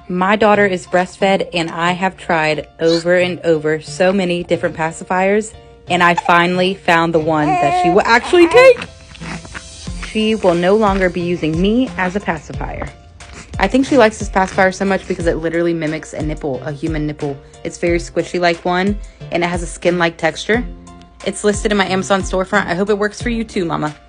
My daughter is breastfed, and I have tried over and over so many different pacifiers, and I finally found the one that she will actually take. She will no longer be using me as a pacifier. I think she likes this pacifier so much because it literally mimics a nipple, a human nipple. It's very squishy like one, and it has a skin-like texture. It's listed in my Amazon storefront. I hope it works for you too, Mama.